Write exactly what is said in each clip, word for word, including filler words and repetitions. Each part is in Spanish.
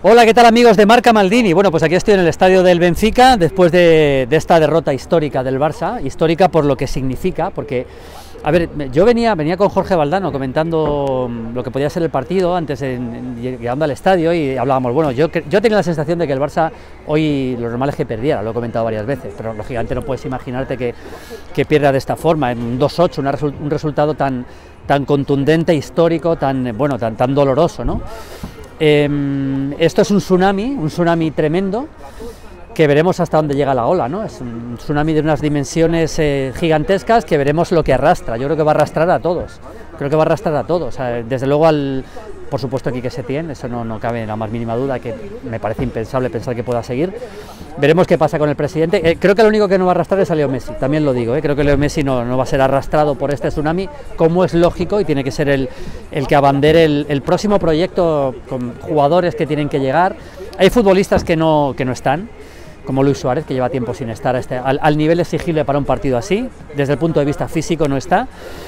Hola, ¿qué tal amigos de Marca Maldini? Bueno, pues aquí estoy en el estadio del Benfica después de, de esta derrota histórica del Barça, histórica por lo que significa, porque, a ver, yo venía, venía con Jorge Valdano comentando lo que podía ser el partido antes de, llegando al estadio y hablábamos, bueno, yo, yo tenía la sensación de que el Barça hoy lo normal es que perdiera, lo he comentado varias veces, pero lógicamente no puedes imaginarte que, que pierda de esta forma, en un dos ocho, un resultado tan, tan contundente, histórico, tan, bueno, tan, tan doloroso, ¿no? Eh, esto es un tsunami, un tsunami tremendo, que veremos hasta dónde llega la ola, ¿no? Es un tsunami de unas dimensiones eh, gigantescas que veremos lo que arrastra. Yo creo que va a arrastrar a todos, creo que va a arrastrar a todos, o sea, desde luego al, por supuesto aquí que se tiene, eso no, no cabe la más mínima duda, que me parece impensable pensar que pueda seguir. Veremos qué pasa con el presidente. Eh, creo que lo único que no va a arrastrar es a Leo Messi, también lo digo, eh, creo que Leo Messi no, no va a ser arrastrado por este tsunami, como es lógico, y tiene que ser el, el que abandere el, el próximo proyecto con jugadores que tienen que llegar. Hay futbolistas que no, que no están, como Luis Suárez, que lleva tiempo sin estar a este, al, al nivel exigible para un partido así, desde el punto de vista físico no está.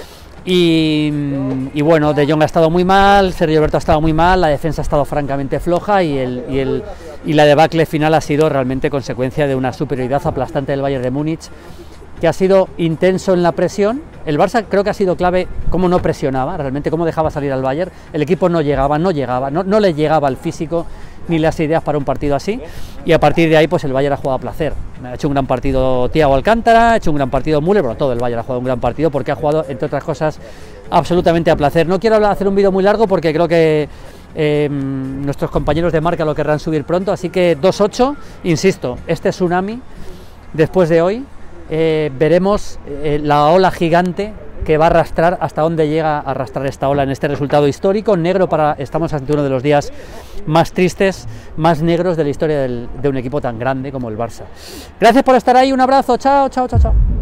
Y, y bueno, De Jong ha estado muy mal, Sergio Roberto ha estado muy mal, la defensa ha estado francamente floja y, el, y, el, y la debacle final ha sido realmente consecuencia de una superioridad aplastante del Bayern de Múnich, que ha sido intenso en la presión. El Barça creo que ha sido clave cómo no presionaba, realmente cómo dejaba salir al Bayern, el equipo no llegaba, no llegaba, no, no le llegaba al físico ni las ideas para un partido así, y a partir de ahí pues el Bayern ha jugado a placer. Ha hecho un gran partido Thiago Alcántara, ha hecho un gran partido Müller, bueno, todo el Bayern ha jugado un gran partido porque ha jugado, entre otras cosas, absolutamente a placer. No quiero hablar, hacer un vídeo muy largo porque creo que eh, nuestros compañeros de Marca lo querrán subir pronto, así que dos ocho, insisto, este tsunami, después de hoy, eh, veremos eh, la ola gigante que va a arrastrar, hasta dónde llega a arrastrar esta ola en este resultado histórico, negro para, estamos ante uno de los días más tristes, más negros de la historia del, de un equipo tan grande como el Barça. Gracias por estar ahí, un abrazo, chao, chao, chao, chao.